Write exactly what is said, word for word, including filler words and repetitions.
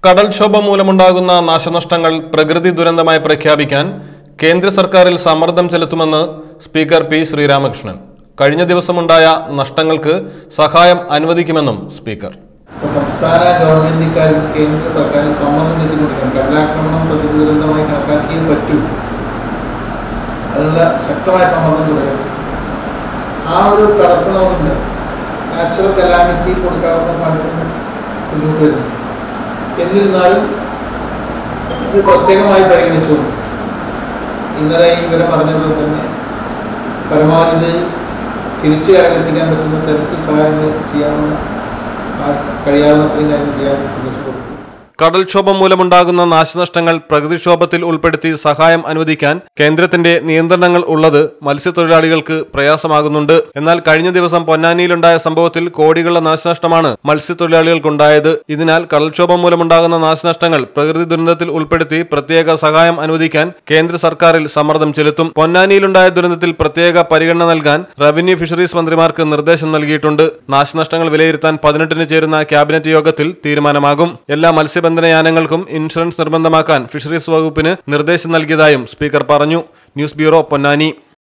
കടൽക്ഷോഭം മൂലമുണ്ടാകുന്ന നാശനഷ്ടങ്ങൾ പ്രകൃതി ദുരന്തമായി പ്രഖ്യാപിക്കാൻ കേന്ദ്ര സർക്കാരിൽ സമ്മർദ്ദം ചെലുത്തുമെന്ന് സ്പീക്കർ പി ശ്രീരാമകൃഷ്ണൻ. കഴിഞ്ഞ ദിവസമുണ്ടായ നഷ്ടങ്ങൾക്ക് സഹായം അനുവദിക്കുമെന്നും സ്പീക്കർ. സംസ്ഥാന ഗവൺമെന്റുകാരും കേന്ദ്ര സർക്കാരിൽ സമ്മർദ്ദം ചെലുത്തിക്കൊണ്ടിരിക്കണം. കടലാക്രമണം പ്രകൃതി ദുരന്തമായി കണക്കാക്കിയേ പറ്റൂ. അതിനുള്ള ശക്തമായ സമ്മർദ്ദം തുടരും. ആ ഒരു തടസ്സം നമുക്കുണ്ട്. നാച്ചുറൽ കലാമിറ്റി കൊടുക്കാവുന്ന ഫണ്ടിന് ബുദ്ധിമുട്ട് വരുന്നു. എന്നിരുന്നാലും ഇത് പ്രത്യേകമായി പരിഗണിച്ചുകൊണ്ട് ഇന്നലെ ഈ വിവരം പറഞ്ഞതുപോലെ തന്നെ പരമാവധി തിരിച്ചു കരകെത്തിക്കാൻ പറ്റുന്ന തരത്തിൽ സഹായങ്ങൾ ചെയ്യാവുന്ന കഴിയാവുന്ന അത്രയും കാര്യങ്ങൾ ചെയ്യാൻ നിർദ്ദേശം കൊടുക്കും. കടൽക്ഷോഭം മൂലമുണ്ടാകുന്ന നാശനഷ്ടങ്ങൾ പ്രകൃതിക്ഷോഭത്തിൽ ഉൾപ്പെടുത്തി സഹായം അനുവദിക്കാൻ കേന്ദ്രത്തിന്റെ നിയന്ത്രണങ്ങൾ ഉള്ളത് മത്സ്യത്തൊഴിലാളികൾക്ക് പ്രയാസമാകുന്നുണ്ട്. എന്നാൽ കഴിഞ്ഞ ദിവസം പൊന്നാനിയിലുണ്ടായ സംഭവത്തിൽ കോടികളുടെ നാശനഷ്ടമാണ് മത്സ്യത്തൊഴിലാളികൾക്കുണ്ടായത്. ഇതിനാൽ കടൽക്ഷോഭം മൂലമുണ്ടാകുന്ന നാശനഷ്ടങ്ങൾ പ്രകൃതി ദുരന്തത്തിൽ ഉൾപ്പെടുത്തി പ്രത്യേക സഹായം അനുവദിക്കാൻ കേന്ദ്ര സർക്കാരിൽ സമ്മർദ്ദം ചെലുത്തും. പൊന്നാനിയിലുണ്ടായ ദുരന്തത്തിൽ പ്രത്യേക പരിഗണന നൽകാൻ റവന്യൂ ഫിഷറീസ് മന്ത്രിമാർക്ക് നിർദ്ദേശം നൽകിയിട്ടുണ്ട്. നാശനഷ്ടങ്ങൾ വിലയിരുത്താൻ പതിനെട്ടിന് ചേരുന്ന ക്യാബിനറ്റ് യോഗത്തിൽ തീരുമാനമാകും. എല്ലാ മത്സ്യ ബന്ധനയാനങ്ങൾക്കും ഇൻഷുറൻസ് നിർബന്ധമാക്കാൻ ഫിഷറീസ് വകുപ്പിന് നിർദ്ദേശം നൽകിയതായും സ്പീക്കർ പറഞ്ഞു. News bureau, Ponnani.